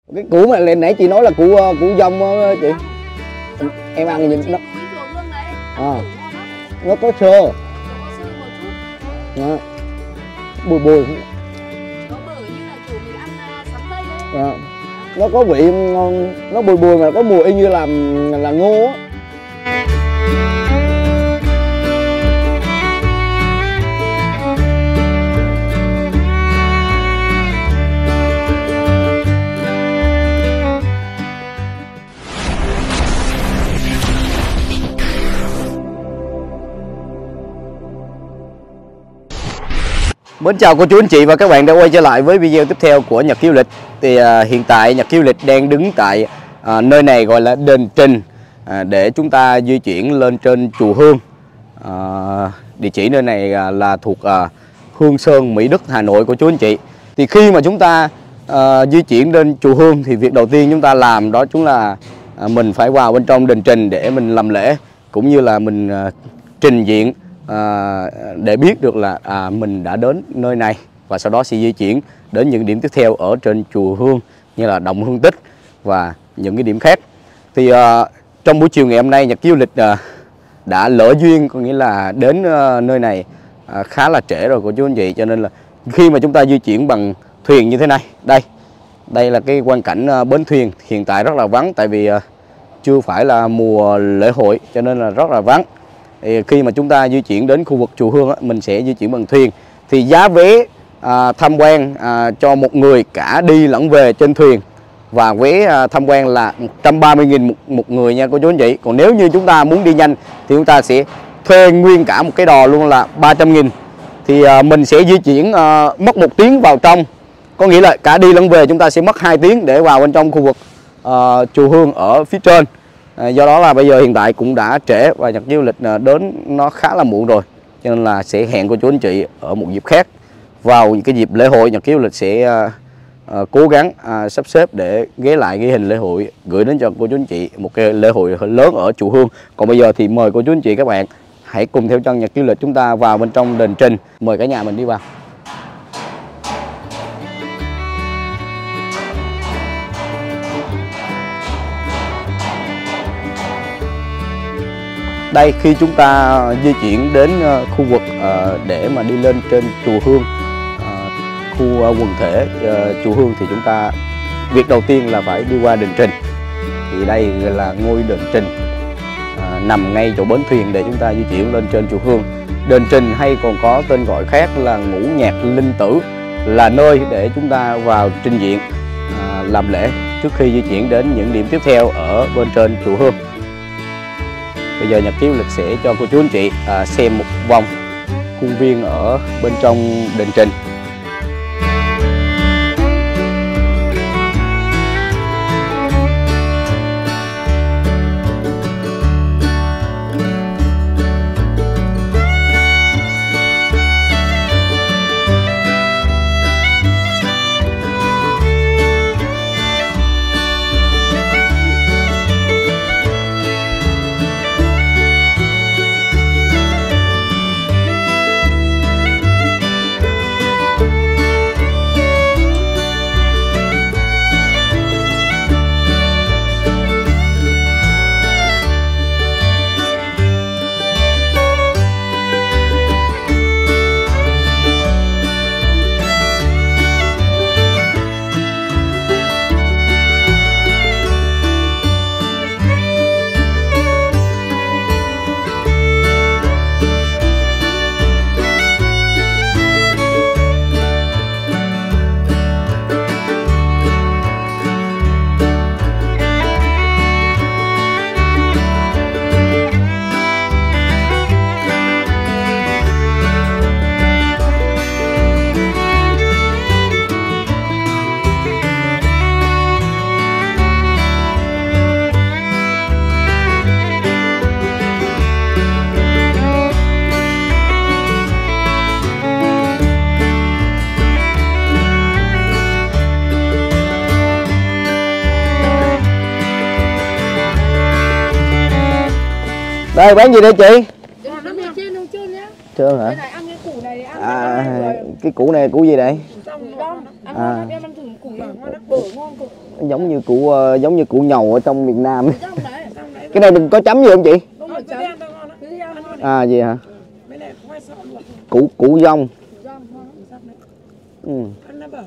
Cái củ mà lên nãy chị nói là củ dông á chị. Em ăn gì nó nó có xơ. Đó. Bùi bùi. À, nó có vị ngon, nó bùi bùi mà có mùi y như là ngô á. Mến chào cô chú anh chị và các bạn đã quay trở lại với video tiếp theo của Nhật Ký Du Lịch. Thì hiện tại Nhật Ký Du Lịch đang đứng tại nơi này gọi là đền Trình, để chúng ta di chuyển lên trên chùa Hương. Địa chỉ nơi này là thuộc Hương Sơn, Mỹ Đức, Hà Nội cô chú anh chị. Thì khi mà chúng ta di chuyển lên chùa Hương thì việc đầu tiên chúng ta làm đó chính là mình phải vào bên trong đền Trình để mình làm lễ, cũng như là mình trình diện để biết được là mình đã đến nơi này, và sau đó sẽ di chuyển đến những điểm tiếp theo ở trên chùa Hương như là Động Hương Tích và những cái điểm khác. Thì trong buổi chiều ngày hôm nay Nhật Ký Du Lịch đã lỡ duyên, có nghĩa là đến nơi này khá là trễ rồi cô chú anh chị, cho nên là khi mà chúng ta di chuyển bằng thuyền như thế này, đây là cái quang cảnh bến thuyền hiện tại rất là vắng, tại vì chưa phải là mùa lễ hội cho nên là rất là vắng. Thì khi mà chúng ta di chuyển đến khu vực chùa Hương mình sẽ di chuyển bằng thuyền. Thì giá vé tham quan cho một người cả đi lẫn về trên thuyền và vé tham quan là 130.000 một người nha cô chú anh chị. Còn nếu như chúng ta muốn đi nhanh thì chúng ta sẽ thuê nguyên cả một cái đò luôn là 300.000. Thì mình sẽ di chuyển mất 1 tiếng vào trong, có nghĩa là cả đi lẫn về chúng ta sẽ mất 2 tiếng để vào bên trong khu vực chùa Hương ở phía trên. Do đó là bây giờ hiện tại cũng đã trễ và Nhật Ký Du Lịch đến nó khá là muộn rồi, cho nên là sẽ hẹn cô chú anh chị ở một dịp khác. Vào cái dịp lễ hội Nhật Ký Du Lịch sẽ cố gắng sắp xếp để ghé lại cái hình lễ hội, gửi đến cho cô chú anh chị một cái lễ hội lớn ở chùa Hương. Còn bây giờ thì mời cô chú anh chị các bạn hãy cùng theo chân Nhật Ký Du Lịch chúng ta vào bên trong đền Trình. Mời cả nhà mình đi vào. Đây, khi chúng ta di chuyển đến khu vực để mà đi lên trên chùa Hương, khu quần thể chùa Hương, thì chúng ta việc đầu tiên là phải đi qua đền Trình. Thì đây là ngôi đền Trình nằm ngay chỗ bến thuyền để chúng ta di chuyển lên trên chùa Hương. Đền Trình hay còn có tên gọi khác là Ngũ Nhạc Linh Tử, là nơi để chúng ta vào trình diện làm lễ trước khi di chuyển đến những điểm tiếp theo ở bên trên chùa Hương. Bây giờ Nhật Ký Du Lịch sẽ cho cô chú anh chị xem một vòng khuôn viên ở bên trong đền Trình. Đây bán gì đây chị? Trơn hả? Cái củ này củ gì đây? giống như củ nhầu ở trong miền Nam. Trong đấy, trong đấy. Cái này đừng có chấm gì không chị? Không có chấm. À gì hả? Mấy này khoai sọ luộc. Củ dong. Dong ngon lắm, sắp đấy. Ừ. Ăn nó bở.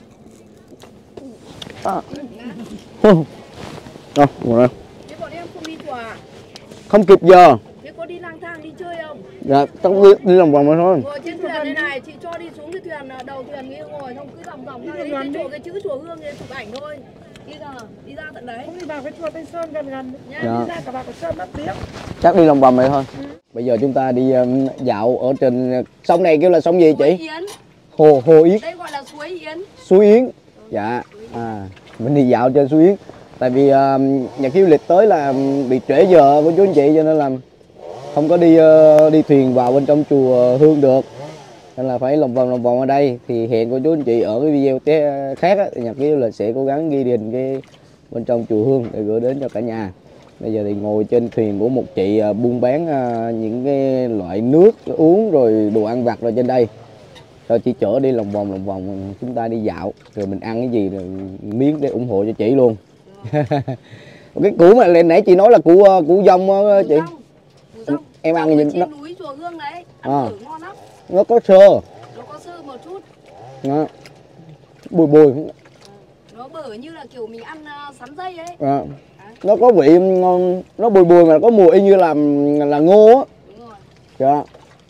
Rồi. Thế bọn em không đi chùa à? Không kịp giờ. Thế có đi lang thang đi chơi không? Dạ, tao đi lòng vòng mà thôi. Ngồi trên thuyền đây này, chị cho đi xuống cái thuyền đầu thuyền kia ngồi xong cứ vòng ra đấy cái chỗ cái chữ chùa Hương để chụp ảnh thôi. Đi ra tận đấy. Không đi vào cái chùa Tây Sơn gần nhá. Dạ. Đi ra cả vào cái Sơn Bắc Tiếng. Chắc đi lòng vòng vậy thôi. Bây giờ chúng ta đi dạo ở trên sông này kêu là sông gì chị? Yến. Hồ Yến. Đây gọi là suối Yến. Suối Yến. Dạ. Mình đi dạo trên suối Yến. Tại vì nhà du lịch tới là bị trễ giờ của chú anh chị cho nên là không có đi thuyền vào bên trong chùa Hương được, nên là phải lòng vòng ở đây. Thì hẹn cô chú anh chị ở cái video khác á, thì Nhật Ký Du Lịch sẽ cố gắng ghi hình cái bên trong chùa Hương để gửi đến cho cả nhà. Bây giờ thì ngồi trên thuyền của một chị buôn bán những cái loại nước uống rồi đồ ăn vặt rồi trên đây, rồi chị chở đi lòng vòng chúng ta đi dạo rồi mình ăn cái gì rồi miếng để ủng hộ cho chị luôn. Cái củ mà lên nãy chị nói là củ dong á chị. Em ăn gì trên núi chùa Hương đấy, ăn ngon lắm. Nó có sơ. Nó có sơ một chút. Đó. Bùi. Nó bở như là kiểu mình ăn sắn dây ấy. Nó có vị ngon, nó bùi mà có mùi y như là ngô á. Đúng rồi. Dạ.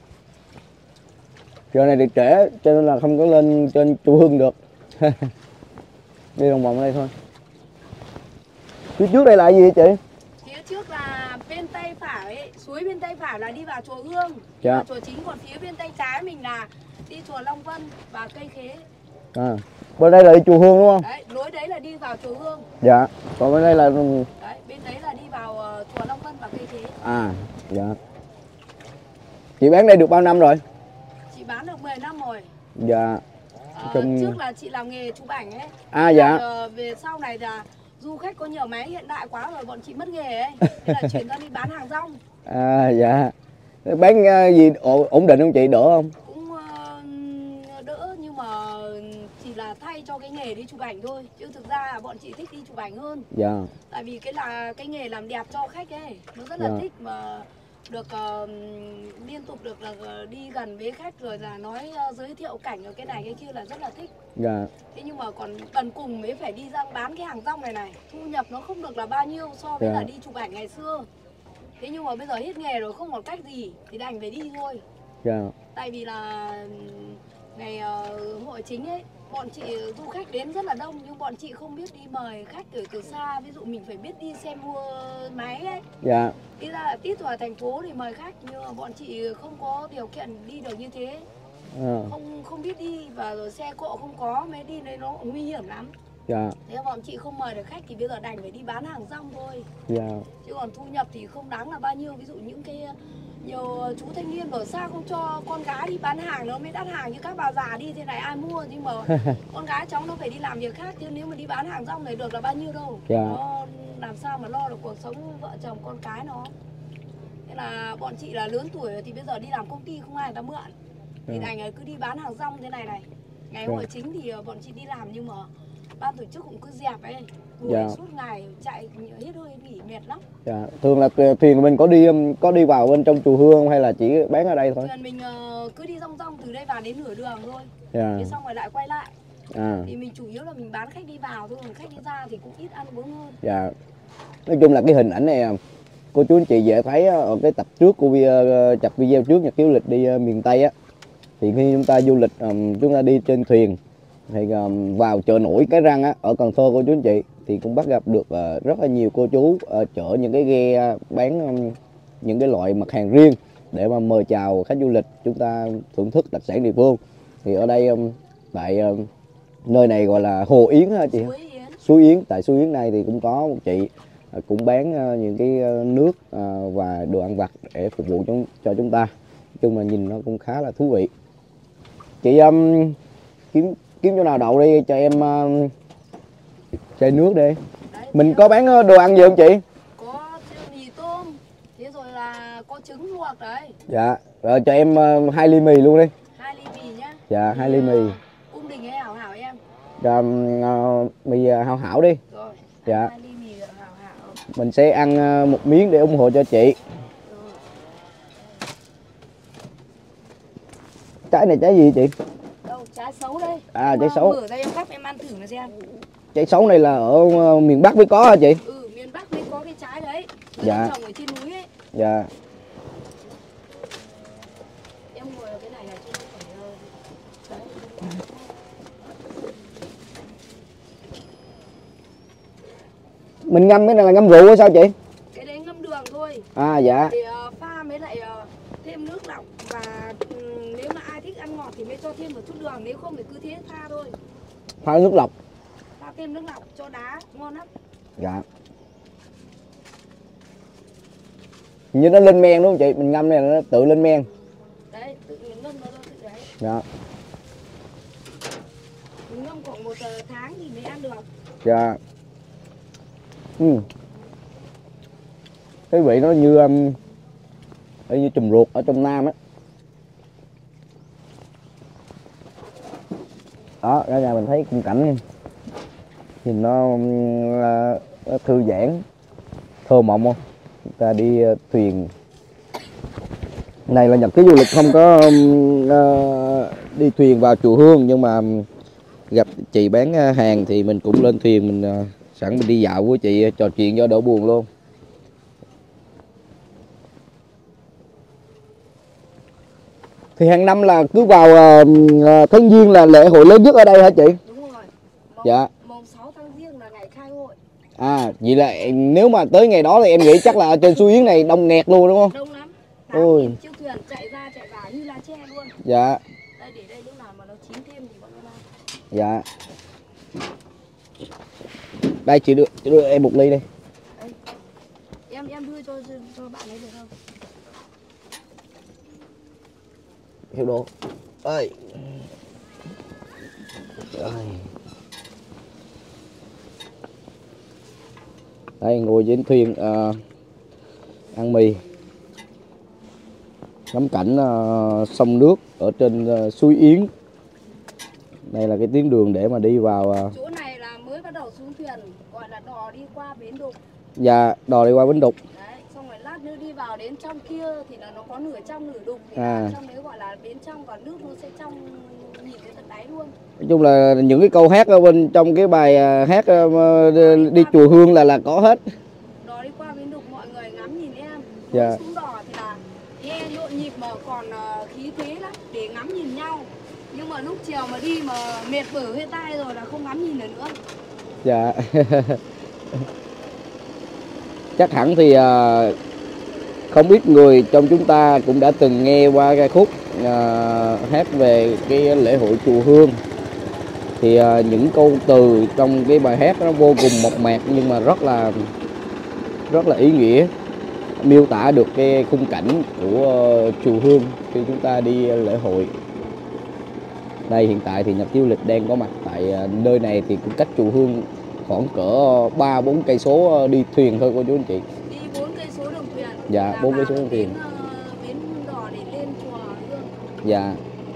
Giờ này thì trễ cho nên là không có lên trên chùa Hương được. Đi lòng vòng ở đây thôi. Phía trước đây là gì vậy chị? Phía trước là bên tay phải ấy, suối bên tay phải là đi vào chùa Hương, dạ. chùa chính, còn phía bên tay trái mình là đi chùa Long Vân và cây khế. Bên đây là đi chùa Hương đúng không? Đấy, lối đấy là đi vào chùa Hương. Dạ. Còn bên đây là đấy, bên đấy là đi vào chùa Long Vân và cây khế. Dạ. Chị bán đây được bao năm rồi? Chị bán được 10 năm rồi. Dạ. Trước là chị làm nghề chụp ảnh ấy. Dạ. Về sau này là du khách có nhiều máy hiện đại quá rồi bọn chị mất nghề ấy, nên là chuyển ra đi bán hàng rong. Dạ. Bán gì ổn định không chị, đỡ không? Cũng đỡ nhưng mà chỉ là thay cho cái nghề đi chụp ảnh thôi, chứ thực ra là bọn chị thích đi chụp ảnh hơn. Dạ. Tại vì cái nghề làm đẹp cho khách ấy nó rất là thích, mà được liên tục được là đi gần với khách rồi là nói giới thiệu cảnh ở cái này cái kia là rất là thích. Dạ. Thế nhưng mà còn cần cùng mới phải đi ra bán cái hàng rong này, thu nhập nó không được là bao nhiêu so với là đi chụp ảnh ngày xưa. Thế nhưng mà bây giờ hết nghề rồi không còn cách gì thì đành phải đi thôi. Dạ. Tại vì là ngày hội chính ấy, bọn chị du khách đến rất là đông nhưng bọn chị không biết đi mời khách từ xa. Ví dụ mình phải biết đi xe mua máy ấy. Dạ. Đi ra là tít vào thành phố thì mời khách, nhưng mà bọn chị không có điều kiện đi được như thế. Không biết đi và rồi xe cộ không có, mới đi đấy nó nguy hiểm lắm. Dạ. Thế bọn chị không mời được khách thì bây giờ đành phải đi bán hàng rong thôi. Dạ. Chứ còn thu nhập thì không đáng là bao nhiêu. Ví dụ những cái nhiều chú thanh niên ở xa không cho con gái đi bán hàng nó mới đắt hàng, như các bà già đi thế này ai mua. Nhưng mà con gái cháu nó phải đi làm việc khác, chứ nếu mà đi bán hàng rong này được là bao nhiêu đâu. Dạ. Nó làm sao mà lo được cuộc sống vợ chồng con cái nó. Thế là bọn chị là lớn tuổi rồi thì bây giờ đi làm công ty không ai người ta mượn. Thì đành cứ đi bán hàng rong thế này này. Ngày hội chính thì bọn chị đi làm nhưng mà ban tổ chức cũng cứ dẹp ấy, đuổi suốt ngày chạy hết hơi nghỉ mệt lắm. Dạ. Thường là thuyền của mình có đi vào bên trong chùa Hương hay là chỉ bán ở đây thôi? Thuyền mình cứ đi rong rong từ đây vào đến nửa đường thôi. Dạ. Thế xong rồi lại quay lại. Thì mình chủ yếu là mình bán khách đi vào thôi, còn khách đi ra thì cũng ít ăn uống hơn. Dạ. Nói chung là cái hình ảnh này cô chú anh chị dễ thấy ở cái tập trước của chặt video trước Nhật Ký Du Lịch đi miền Tây á, thì khi chúng ta du lịch chúng ta đi trên thuyền thì vào chợ nổi Cái Răng á, ở Cần Thơ cô chú anh chị, thì cũng bắt gặp được rất là nhiều cô chú chở những cái ghe bán những cái loại mặt hàng riêng để mà mời chào khách du lịch chúng ta thưởng thức đặc sản địa phương. Thì ở đây tại nơi này gọi là Hồ Yến hả chị? Suối Yến. Tại Suối Yến này thì cũng có một chị cũng bán những cái nước và đồ ăn vặt để phục vụ cho chúng ta. Nói chung là nhìn nó cũng khá là thú vị. Chị kiếm chỗ nào đậu đi cho em chai nước đi. Đấy, mình có bán đồ ăn gì không chị? Có mì tôm, thế rồi là có trứng luộc đấy. Dạ, rồi cho em 2 ly mì luôn đi. 2 ly mì nhá. Dạ, 2 ly mì. Cung đình hay Hảo Hảo em? Dạ, mì Hảo Hảo đi. Rồi Dạ. 2 ly mì hảo hảo. Mình sẽ ăn một miếng để ủng hộ cho chị. Rồi. Trái này trái gì chị? Đâu, trái xấu đây. À, Em, trái xấu. Mở ra em cắt em ăn thử mà xem. Trái xấu này là ở miền Bắc mới có hả chị? Ừ, miền Bắc mới có cái trái đấy. Người Dạ. ta trồng ở trên núi ấy. Dạ. Em ngồi ở cái này là chứ không phải đấy. Mình ngâm cái này là ngâm rượu hay sao chị? Cái đấy ngâm đường thôi. À dạ. Thì pha mới lại thêm nước lọc và nếu mà ai thích ăn ngọt thì mới cho thêm một chút đường, nếu không thì cứ thế pha thôi. Pha nước lọc. Pha thêm nước lọc cho đá ngon lắm. Dạ. Như nó lên men đúng không chị? Mình ngâm này là nó tự lên men. Đấy, tự mình ngâm nó tự đấy. Dạ. Mình ngâm khoảng 1 tháng thì mới ăn được. Dạ. Cái vị nó như trùm ruột ở trong Nam á. Đó, ra nhà mình thấy khung cảnh nhìn nó thư giãn, thơ mộng không? Chúng ta đi thuyền. Này là nhật ký du lịch không có đi thuyền vào chùa Hương, nhưng mà gặp chị bán hàng thì mình cũng lên thuyền, mình sẵn mình đi dạo với chị trò chuyện cho đỡ buồn luôn. Thì hàng năm là cứ vào tháng Giêng là lễ hội lớn nhất ở đây hả chị? Đúng rồi. Dạ. Mùng 6 tháng Giêng là ngày khai hội. À, vậy là nếu mà tới ngày đó thì em nghĩ chắc là ở trên suối Yến này đông nghẹt luôn đúng không? Đông lắm. Ôi. 8.000 chiếc thuyền chạy ra chạy vào như là tre luôn. Dạ. Đây để đây lúc nào mà nó chín thêm thì bọn nó ra. Dạ. Đây chị đưa em một ly đây. Đây. Em đưa cho bạn ấy được không? Hiểu đồ. Ơi. Rồi. Đây ngồi trên thuyền ăn mì, ngắm cảnh sông nước ở trên suối Yến. Đây là cái tuyến đường để mà đi vào. Chỗ này là mới bắt đầu xuống thuyền, gọi là đò đi qua bến Đục. Dạ, đò đi qua bến Đục. Đấy, xong rồi lát nữa đi vào đến trong kia thì là nó có nửa trong nửa đục, thì trong đấy gọi là bến trong, còn nước nó sẽ trong nhìn thấy tận đáy luôn. Nói chung là những cái câu hát ở bên trong cái bài hát đi chùa Hương là có hết. Đò đi qua bến Đục mọi người ngắm nhìn em. Dạ. Xuống đò thì là nghe nhộn nhịp mà còn khí thế lắm để ngắm nhìn nhau. Nhưng mà lúc chiều mà đi mà mệt bở hơi tai rồi là không ngắm nhìn được nữa. Dạ. Chắc hẳn thì không ít người trong chúng ta cũng đã từng nghe qua ca khúc hát về cái lễ hội chùa Hương. Thì những câu từ trong cái bài hát nó vô cùng mộc mạc nhưng mà rất là ý nghĩa, miêu tả được cái khung cảnh của chùa Hương khi chúng ta đi lễ hội. Đây hiện tại thì Nhật Ký Du Lịch đang có mặt tại nơi này, thì cũng cách chùa Hương khoảng cỡ 3-4 cây số đi thuyền thôi cô chú anh chị. Đi 4 cây số đường thuyền. Dạ, 4 cây số đường thuyền. Bến đò để lên chùa Hương. Dạ.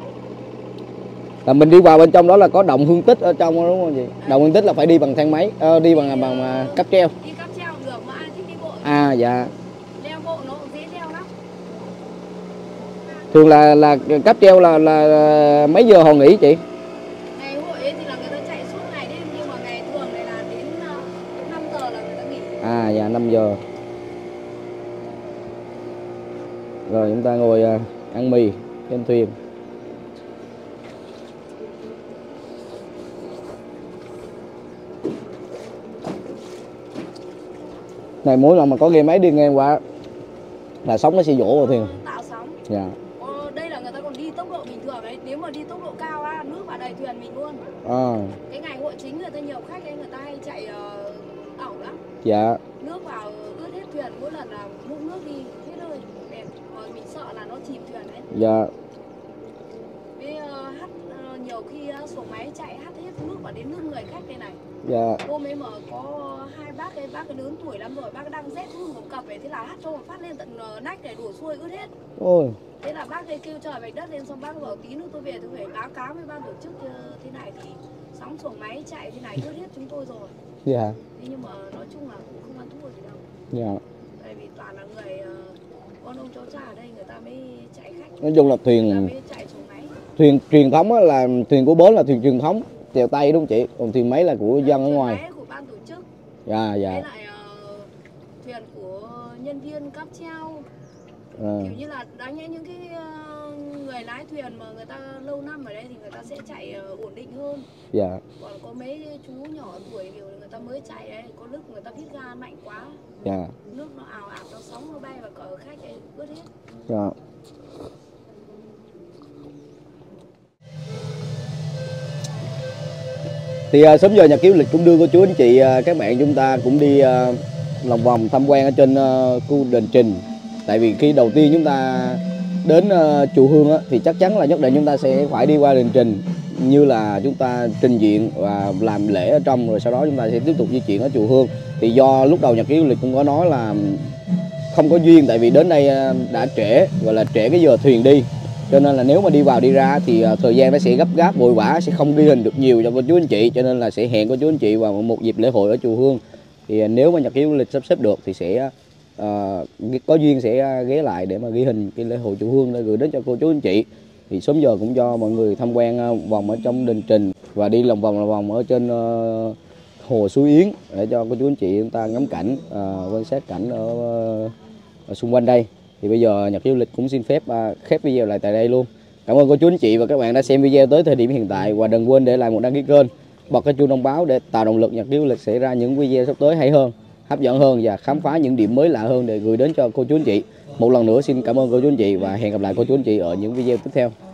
Là mình đi vào bên trong đó là có động Hương Tích ở trong đó, đúng không chị? Động Hương Tích là phải đi bằng thang máy, đi bằng cáp treo. Đi cáp treo được mà ai thích đi bộ. À dạ. Leo bộ nó cũng dễ leo lắm. Thường là cáp treo là mấy giờ họ nghỉ chị? Ngày hội ấy thì là người ta chạy suốt ngày đêm, nhưng mà ngày thường này là đến 5 giờ là người ta nghỉ. À dạ 5 giờ. Rồi chúng ta ngồi ăn mì trên thuyền. Này mỗi lần mà có ghe máy đi ngang qua là sóng nó sẽ vỗ vào thuyền. Tạo sóng. Dạ. Đây là người ta còn đi tốc độ bình thường đấy. Nếu mà đi tốc độ cao á, nước vào đầy thuyền mình luôn. Cái ngày hội chính người ta nhiều khách ấy, người ta hay chạy ẩu lắm. Dạ. Nước vào ướt hết thuyền, mỗi lần là múc nước đi hết hơi đẹp. Mà mình sợ là nó chìm thuyền đấy. Dạ. Với hắt nhiều khi xuồng máy chạy hắt hết nước vào đến nước người khách đây này. Dạ. Hôm ấy mà có hai bác ấy lớn tuổi lắm rồi, bác đang rét run một cặp ấy, thế là hắt cho một phát lên tận nách để đổ xuôi ướt hết. Ôi. Thế là bác ấy kêu trời vạch đất lên, xong bác bảo tí nữa tôi về tôi phải báo cáo với ban tổ chức thế này thì sóng xuồng máy chạy thế này ướt hết chúng tôi rồi. Dạ. Thế nhưng mà Dạ. Tại vì toàn là người con ông cháu cha ở đây người ta mới chạy khách, Nói chung là người ta thuyền mới chạy xuồng máy. thuyền truyền thống á, là thuyền của bến là thuyền truyền thống chèo tay đúng không chị? Còn thuyền máy là của dân ở ngoài. Thuyền máy của ban tổ chức. Dạ dạ. Với lại thuyền của nhân viên cáp treo. À. Kiểu như là đáng nhẽ những cái người lái thuyền mà người ta lâu năm ở đây thì người ta sẽ chạy ổn định hơn. Dạ. Còn có mấy chú nhỏ tuổi kiểu người ta mới chạy đấy, có lúc người ta hít ga mạnh quá. Dạ. Nước nó ào ạt, nó sóng nó bay và cờ khách ấy ướt hết. Dạ. Thì sớm giờ Nhật Ký Du Lịch cũng đưa cô chú anh chị các bạn chúng ta cũng đi lòng vòng tham quan ở trên khu đền Trình. Tại vì khi đầu tiên chúng ta đến chùa Hương á, thì chắc chắn là nhất định chúng ta sẽ phải đi qua đền Trình, như là chúng ta trình diện và làm lễ ở trong, rồi sau đó chúng ta sẽ tiếp tục di chuyển ở chùa Hương. Thì do lúc đầu Nhật Ký Du Lịch cũng có nói là không có duyên, tại vì đến đây đã trễ, gọi là trễ cái giờ thuyền đi, cho nên là nếu mà đi vào đi ra thì thời gian nó sẽ gấp gáp vội vã, sẽ không ghi hình được nhiều cho cô chú anh chị, cho nên là sẽ hẹn cô chú anh chị vào một dịp lễ hội ở chùa Hương. Thì nếu mà Nhật Ký Du Lịch sắp xếp được thì sẽ có duyên sẽ ghé lại để mà ghi hình cái lễ hội chùa Hương để gửi đến cho cô chú anh chị. Thì sớm giờ cũng cho mọi người tham quan vòng ở trong đền Trình và đi lòng vòng ở trên hồ Suối Yến để cho cô chú anh chị chúng ta ngắm cảnh, quan sát cảnh ở xung quanh đây. Thì bây giờ Nhật Ký Du Lịch cũng xin phép khép video lại tại đây luôn. Cảm ơn cô chú anh chị và các bạn đã xem video tới thời điểm hiện tại, và đừng quên để lại một đăng ký kênh, bật cái chuông thông báo để tạo động lực Nhật Ký Du Lịch sẽ ra những video sắp tới hay hơn, hấp dẫn hơn và khám phá những điểm mới lạ hơn để gửi đến cho cô chú anh chị. Một lần nữa xin cảm ơn cô chú anh chị và hẹn gặp lại cô chú anh chị ở những video tiếp theo.